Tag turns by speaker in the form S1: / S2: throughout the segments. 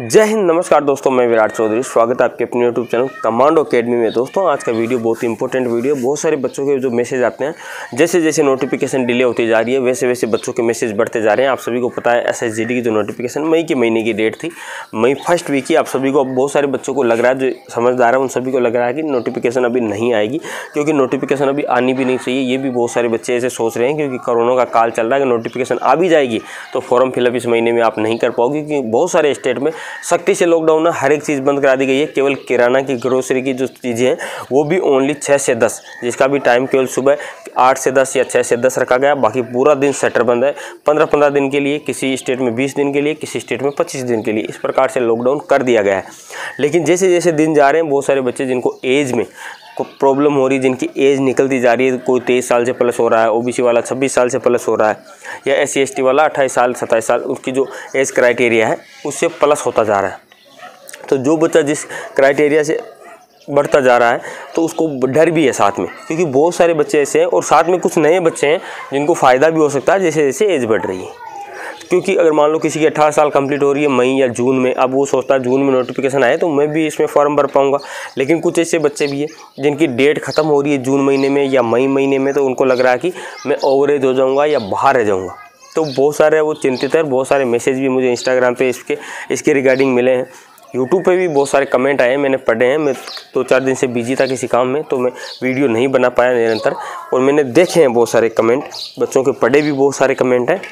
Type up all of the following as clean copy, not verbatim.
S1: जय हिंद, नमस्कार दोस्तों, मैं विराट चौधरी। स्वागत है आपके अपने यूट्यूब चैनल कमांडो अकेडमी में। दोस्तों आज का वीडियो बहुत ही इंपॉर्टेंट वीडियो। बहुत सारे बच्चों के जो मैसेज आते हैं, जैसे जैसे नोटिफिकेशन डिले होती जा रही है वैसे वैसे बच्चों के मैसेज बढ़ते जा रहे हैं। आप सभी को पता है SSGD की जो नोटिफिकेशन मई के महीने की डेट थी, मई फर्स्ट वीक की। आप सभी को, बहुत सारे बच्चों को लग रहा है, जो समझदार है उन सभी को लग रहा है कि नोटिफिकेशन अभी नहीं आएगी, क्योंकि नोटिफिकेशन अभी आनी भी नहीं चाहिए। ये भी बहुत सारे बच्चे ऐसे सोच रहे हैं, क्योंकि कोरोना का काल चल रहा है कि नोटिफिकेशन आ भी जाएगी तो फॉर्म फिलअप इस महीने में आप नहीं कर पाओगे, क्योंकि बहुत सारे स्टेट में सख्ती से लॉकडाउन है, हर एक चीज़ बंद करा दी गई है। केवल किराना की, ग्रोसरी की जो चीज़ें हैं वो भी ओनली 6 से 10, जिसका भी टाइम केवल सुबह 8 से 10 या 6 से 10 रखा गया। बाकी पूरा दिन शटर बंद है, 15-15 दिन के लिए, किसी स्टेट में 20 दिन के लिए, किसी स्टेट में 25 दिन के लिए, इस प्रकार से लॉकडाउन कर दिया गया है। लेकिन जैसे जैसे दिन जा रहे हैं, बहुत सारे बच्चे जिनको एज में प्रॉब्लम हो रही है, जिनकी एज निकलती जा रही है, कोई 23 साल से प्लस हो रहा है, OBC वाला 26 साल से प्लस हो रहा है, या SC ST वाला 28 साल 27 साल, उसकी जो एज क्राइटेरिया है उससे प्लस होता जा रहा है। तो जो बच्चा जिस क्राइटेरिया से बढ़ता जा रहा है तो उसको डर भी है साथ में, क्योंकि बहुत सारे बच्चे ऐसे हैं और साथ में कुछ नए बच्चे हैं जिनको फ़ायदा भी हो सकता है जैसे जैसे एज बढ़ रही है। क्योंकि अगर मान लो किसी की 18 साल कंप्लीट हो रही है मई या जून में, अब वो सोचता है जून में नोटिफिकेशन आए तो मैं भी इसमें फॉर्म भर पाऊंगा। लेकिन कुछ ऐसे बच्चे भी हैं जिनकी डेट ख़त्म हो रही है जून महीने में या मई महीने में, तो उनको लग रहा है कि मैं ओवरेज हो जाऊँगा या बाहर रह जाऊँगा। तो बहुत सारे वो चिंतित है। बहुत सारे मैसेज भी मुझे इंस्टाग्राम पर इसके रिगार्डिंग मिले हैं। यूट्यूब पे भी बहुत सारे कमेंट आए, मैंने पढ़े हैं। मैं 2-4 दिन से बिजी था किसी काम में, तो मैं वीडियो नहीं बना पाया निरंतर, और मैंने देखे हैं बहुत सारे कमेंट, बच्चों के पढ़े भी बहुत सारे कमेंट हैं,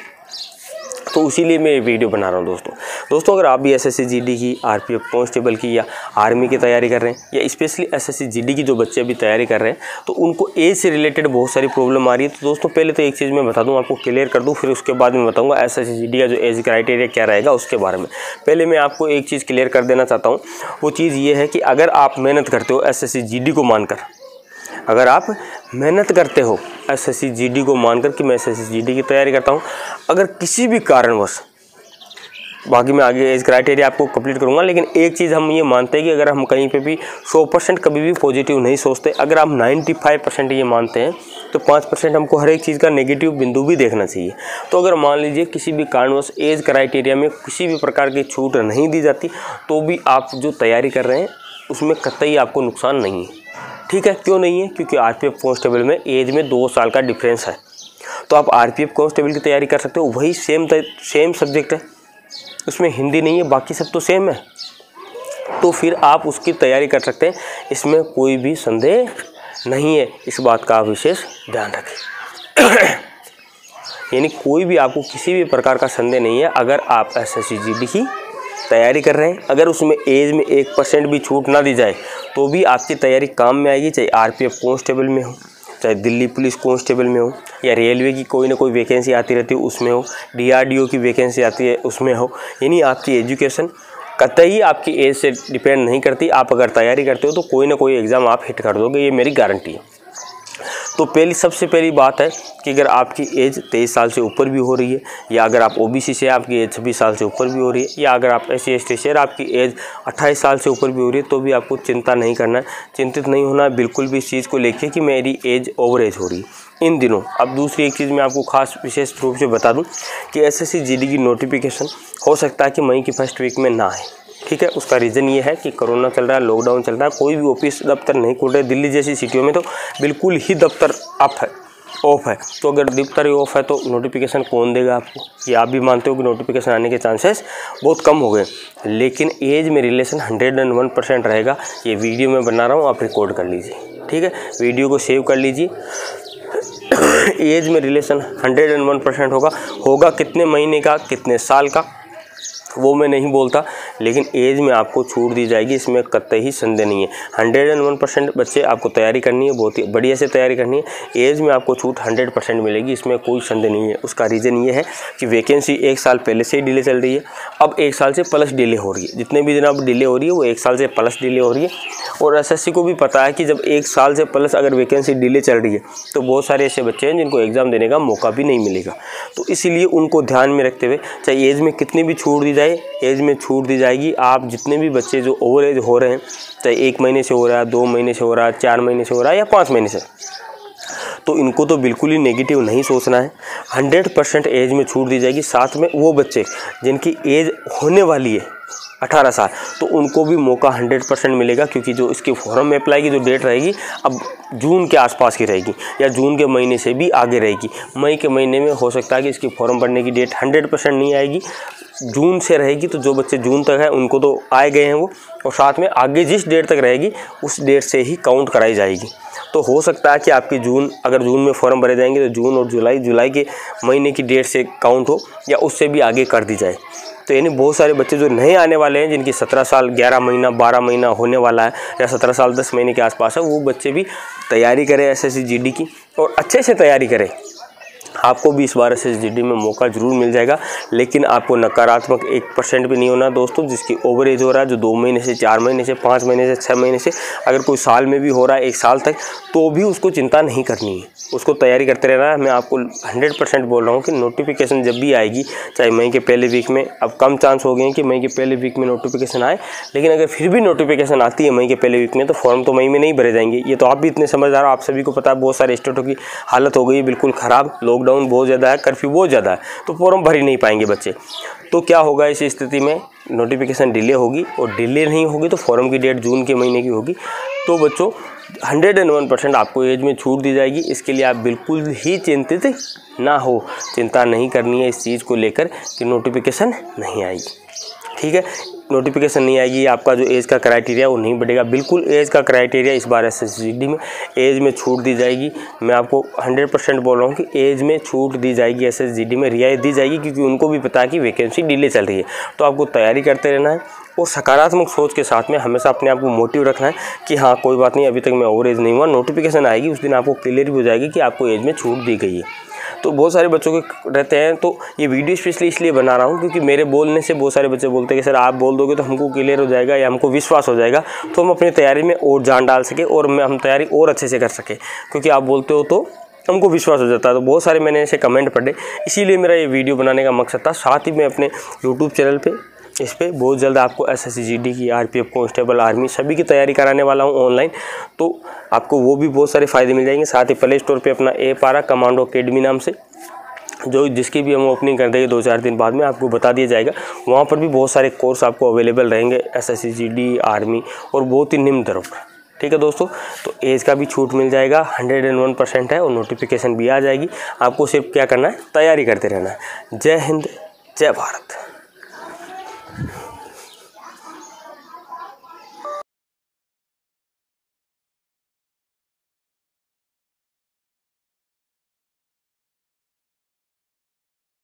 S1: तो इसीलिए मैं ये वीडियो बना रहा हूँ। दोस्तों अगर आप भी SSGD की, RPF कांस्टेबल की या आर्मी की तैयारी कर रहे हैं, या स्पेशली SSGD की जो बच्चे अभी तैयारी कर रहे हैं, तो उनको एज से रिलेटेड बहुत सारी प्रॉब्लम आ रही है। तो दोस्तों पहले तो एक चीज़ मैं बता दूं, आपको क्लियर कर दूं, फिर उसके बाद मैं बताऊंगा SSGD का जो एज क्राइटेरिया क्या रहेगा उसके बारे में। पहले मैं आपको एक चीज़ क्लियर कर देना चाहता हूँ। वो चीज़ ये है कि अगर आप मेहनत करते हो SSGD को मानकर, अगर आप मेहनत करते हो SSGD को मानकर कि मैं SSGD की तैयारी करता हूँ, अगर किसी भी कारणवश, बाकी मैं आगे एज क्राइटेरिया आपको कंप्लीट करूँगा, लेकिन एक चीज़ हम ये मानते हैं कि अगर हम कहीं पे भी 100% कभी भी पॉजिटिव नहीं सोचते, अगर आप 95% ये मानते हैं तो 5% हमको हर एक चीज़ का नेगेटिव बिंदु भी देखना चाहिए। तो अगर मान लीजिए किसी भी कारणवश एज क्राइटेरिया में किसी भी प्रकार की छूट नहीं दी जाती, तो भी आप जो तैयारी कर रहे हैं उसमें कतई आपको नुकसान नहीं है। ठीक है, क्यों नहीं है? क्योंकि RPF कांस्टेबल में एज में 2 साल का डिफरेंस है। तो आप RPF कांस्टेबल की तैयारी कर सकते हो, वही सेम सब्जेक्ट है, उसमें हिंदी नहीं है, बाकी सब तो सेम है, तो फिर आप उसकी तैयारी कर सकते हैं, इसमें कोई भी संदेह नहीं है। इस बात का आप विशेष ध्यान रखें। यानी कोई भी आपको किसी भी प्रकार का संदेह नहीं है अगर आप SSGD की तैयारी कर रहे हैं। अगर उसमें एज में 1% भी छूट ना दी जाए तो भी आपकी तैयारी काम में आएगी, चाहे RPF कांस्टेबल में हो, चाहे दिल्ली पुलिस कांस्टेबल में हो, या रेलवे की कोई ना कोई वैकेंसी आती रहती है उसमें हो, DRDO की वैकेंसी आती है उसमें हो। यानी आपकी एजुकेशन कतई आपकी एज से डिपेंड नहीं करती। आप अगर तैयारी करते हो तो कोई ना कोई एग्ज़ाम आप हिट कर दोगे, ये मेरी गारंटी है। तो सबसे पहली बात है कि अगर आपकी एज 23 साल से ऊपर भी हो रही है, या अगर आप OBC से आपकी एज 26 साल से ऊपर भी हो रही है, या अगर आप SC ST से आपकी एज 28 साल से ऊपर भी हो रही है, तो भी आपको चिंता नहीं करना है, चिंतित नहीं होना है बिल्कुल भी इस चीज़ को लेके कि मेरी एज ओवरेज हो रही है इन दिनों। अब दूसरी एक चीज़ मैं आपको खास विशेष रूप से बता दूँ कि SSGD की नोटिफिकेशन हो सकता है कि मई की फर्स्ट वीक में ना आए। ठीक है, उसका रीज़न ये है कि कोरोना चल रहा है, लॉकडाउन चल रहा है, कोई भी ऑफिस दफ्तर नहीं खुल रहे। दिल्ली जैसी सिटियों में तो बिल्कुल ही दफ्तर ऑफ है। तो अगर दफ्तर ही ऑफ है तो नोटिफिकेशन कौन देगा आपको? ये आप भी मानते हो कि नोटिफिकेशन आने के चांसेस बहुत कम हो गए। लेकिन एज में रिलेशन 101% रहेगा। ये वीडियो मैं बना रहा हूँ, आप रिकॉर्ड कर लीजिए। ठीक है, वीडियो को सेव कर लीजिए। एज में रिलेशन 101% होगा। कितने महीने का, कितने साल का, वो मैं नहीं बोलता, लेकिन एज में आपको छूट दी जाएगी, इसमें कतई ही संदेह नहीं है। 101% बच्चे आपको तैयारी करनी है, बहुत ही बढ़िया से तैयारी करनी है। एज में आपको छूट 100% मिलेगी, इसमें कोई संदेह नहीं है। उसका रीज़न ये है कि वैकेंसी 1 साल पहले से ही डिले चल रही है, अब 1 साल से प्लस डिले हो रही है। जितने भी दिन अब डिले हो रही है वो 1 साल से प्लस डिले हो रही है। और SSC को भी पता है कि जब 1 साल से प्लस अगर वैकेंसी डिले चल रही है तो बहुत सारे ऐसे बच्चे हैं जिनको एग्ज़ाम देने का मौका भी नहीं मिलेगा। तो इसीलिए उनको ध्यान में रखते हुए, चाहे एज में कितनी भी छूट दी जाए, एज में छूट दी जाएगी। आप जितने भी बच्चे जो ओवर एज हो रहे हैं, चाहे 1 महीने से हो रहा है, 2 महीने से हो रहा है, 4 महीने से हो रहा है या 5 महीने से, तो इनको तो बिल्कुल ही नेगेटिव नहीं सोचना है। 100% एज में छूट दी जाएगी। साथ में वो बच्चे जिनकी एज होने वाली है, 18 साल, तो उनको भी मौका 100% मिलेगा, क्योंकि जो इसके फॉर्म में अप्लाई की जो डेट रहेगी अब जून के आसपास की रहेगी या जून के महीने से भी आगे रहेगी। मई के महीने में हो सकता है कि इसकी फॉर्म भरने की डेट 100% नहीं आएगी, जून से रहेगी। तो जो बच्चे जून तक हैं उनको तो आए गए हैं वो, और साथ में आगे जिस डेट तक रहेगी उस डेट से ही काउंट कराई जाएगी। तो हो सकता है कि आपकी अगर जून में फॉर्म भरे जाएंगे तो जून और जुलाई के महीने की डेट से काउंट हो या उससे भी आगे कर दी जाए। तो यानी बहुत सारे बच्चे जो नए आने वाले हैं, जिनकी 17 साल 11 महीना 12 महीना होने वाला है या 17 साल 10 महीने के आसपास है, वो बच्चे भी तैयारी करें एसएससी जीडी की और अच्छे से तैयारी करें। आपको भी इस बार एसएससी जीडी में मौका ज़रूर मिल जाएगा, लेकिन आपको नकारात्मक 1% भी नहीं होना दोस्तों। जिसकी ओवरेज हो रहा है, जो 2 महीने से 4 महीने से 5 महीने से 6 महीने से, अगर कोई साल में भी हो रहा है 1 साल तक, तो भी उसको चिंता नहीं करनी है, उसको तैयारी करते रहना है। मैं आपको 100% बोल रहा हूँ कि नोटिफिकेशन जब भी आएगी, चाहे मई के पहले वीक में, अब कम चांस हो गए हैं कि मई के पहले वीक में नोटिफिकेशन आए, लेकिन अगर फिर भी नोटिफिकेशन आती है मई के पहले वीक में, तो फॉर्म तो मई में नहीं भरे जाएंगे। ये तो आप भी इतने समझदार हो, आप सभी को पता है। बहुत सारे स्टेटों की हालत हो गई बिल्कुल ख़राब, लॉकडाउन बहुत ज़्यादा है, कर्फ्यू बहुत ज़्यादा है, तो फॉर्म भर ही नहीं पाएंगे बच्चे। तो क्या होगा इस स्थिति में, नोटिफिकेशन डिले होगी, और डिले नहीं होगी तो फॉर्म की डेट जून के महीने की होगी। तो बच्चों 101% आपको एज में छूट दी जाएगी। इसके लिए आप बिल्कुल ही चिंतित ना हो, चिंता नहीं करनी है इस चीज़ को लेकर कि नोटिफिकेशन नहीं आएगी। ठीक है, नोटिफिकेशन नहीं आएगी, आपका जो एज का क्राइटेरिया वो नहीं बढ़ेगा। बिल्कुल एज का क्राइटेरिया इस बार एसएससी जीडी में एज में छूट दी जाएगी। मैं आपको 100% बोल रहा हूँ कि एज में छूट दी जाएगी, एसएससी जीडी में रियायत दी जाएगी, क्योंकि उनको भी पता है कि वैकेंसी डिले चल रही है। तो आपको तैयारी करते रहना है और सकारात्मक सोच के साथ में हमेशा अपने आप को मोटिव रखना है कि हाँ कोई बात नहीं, अभी तक मैं ओवर एज नहीं हुआ, नोटिफिकेशन आएगी उस दिन आपको क्लियर भी हो जाएगी कि आपको एज में छूट दी गई है। तो बहुत सारे बच्चों के रहते हैं, तो ये वीडियो स्पेशली इसलिए बना रहा हूँ क्योंकि मेरे बोलने से बहुत सारे बच्चे बोलते हैं कि सर आप बोल दोगे तो हमको क्लियर हो जाएगा या हमको विश्वास हो जाएगा, तो हम अपनी तैयारी में और जान डाल सके और हम तैयारी और अच्छे से कर सके, क्योंकि आप बोलते हो तो हमको विश्वास हो जाता है। तो बहुत सारे मैंने ऐसे कमेंट पढ़े, इसीलिए मेरा ये वीडियो बनाने का मकसद था। साथ ही मैं अपने यूट्यूब चैनल पे इस पर बहुत जल्द आपको एसएससी जीडी की, आरपीएफ कांस्टेबल, आर्मी सभी की तैयारी कराने वाला हूँ ऑनलाइन, तो आपको वो भी बहुत सारे फ़ायदे मिल जाएंगे। साथ ही प्ले स्टोर पे अपना ऐप आ रहा कमांडो अकेडमी नाम से, जो जिसकी भी हम ओपनिंग कर देंगे 2-4 दिन बाद में आपको बता दिया जाएगा। वहाँ पर भी बहुत सारे कोर्स आपको अवेलेबल रहेंगे, एसएससी जीडी, आर्मी, और बहुत ही निम्न दरों पर। ठीक है दोस्तों, तो एज का भी छूट मिल जाएगा, 101% है, और नोटिफिकेशन भी आ जाएगी। आपको सिर्फ क्या करना है, तैयारी करते रहना है। जय हिंद, जय भारत।